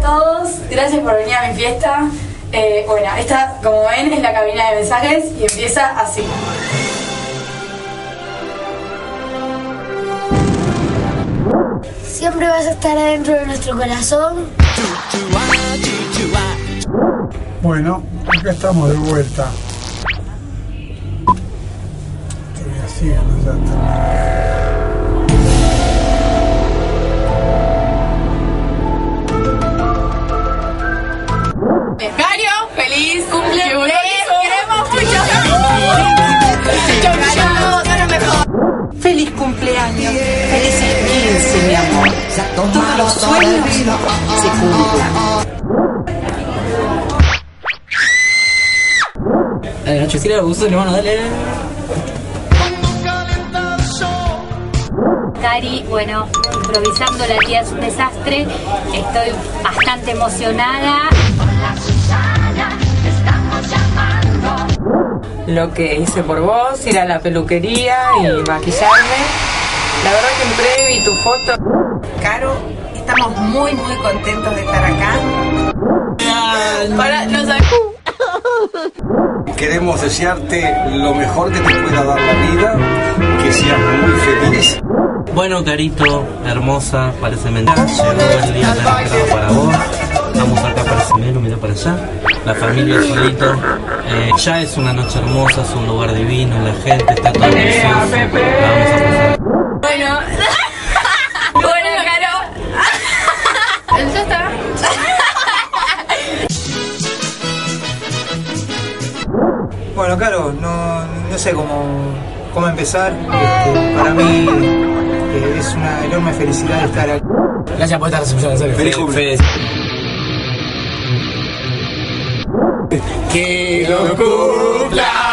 todos, gracias por venir a mi fiesta. Bueno, esta, como ven, es la cabina de mensajes y empieza así. Siempre vas a estar adentro de nuestro corazón. Bueno, acá estamos de vuelta. Estoy así, ya está. Mario, feliz cumpleaños. Queremos mucho. Feliz cumpleaños, felices 15, mi amor. Todos los sueños se cumplan. Nacho, si le gusta, hermano, dale. Cari, bueno, improvisando, la tía es un desastre. Estoy bastante emocionada. Lo que hice por vos, ir a la peluquería y maquillarme. La verdad que entré, vi tu foto. Caro, estamos muy contentos de estar acá. Queremos desearte lo mejor que te pueda dar la vida, que seas muy feliz. Bueno, Carito, hermosa, parece mentira. Llegó el día tan esperado para vos. Estamos acá para el semero, mira para allá. La familia solito. Ya es una noche hermosa, es un lugar divino, la gente está todo precioso. La vamos a pasar. Bueno, Caro. ¿Ya está? Bueno, claro, no sé cómo empezar. Para mí es una enorme felicidad estar aquí. Gracias por esta recepción, en serio. Feliz cumpleaños. Que lo cumpla.